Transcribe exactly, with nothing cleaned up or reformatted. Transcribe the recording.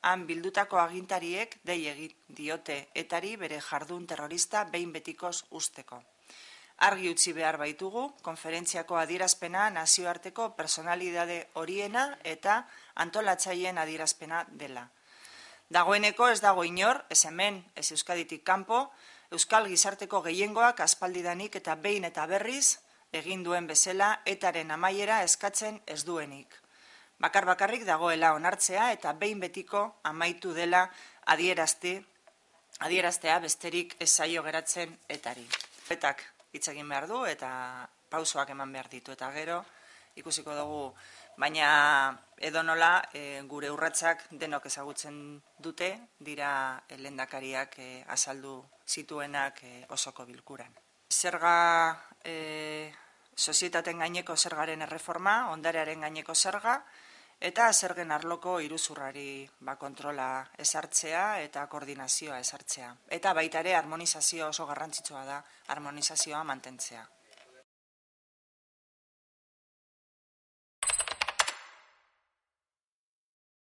han bildutako agintariek dei egin diote etari bere jardun terrorista behin betikoz usteko. Argi utzi behar baitugu, konferentziako adierazpena nazioarteko personalidade horiena eta antolatzaileen adierazpena dela. Dagoeneko ez dago inor, ez hemen, ez Euskaditik kanpo, Euskal gizarteko gehiengoak aspaldidanik eta behin eta berriz egin duen bezala etaren amaiera eskatzen ez duenik. Bakar bakarrik dagoela onartzea eta behin betiko amaitu dela adierazte, adieraztea besterik ez zaio geratzen etari. Etak hitz egin behar du eta pausoak eman behar ditu eta gero ikusiko dugu, baina edonola e, gure urratsak denok ezagutzen dute, dira lehendakariak e, azaldu zituenak e, osoko bilkuran. Zerga e, sozietateen gaineko zergaren erreforma, ondarearen gaineko zerga, eta zergen arloko iruzurrari ba, kontrola ezartzea eta koordinazioa ezartzea. Eta baita ere harmonizazio oso garrantzitsua da, harmonizazioa mantentzea.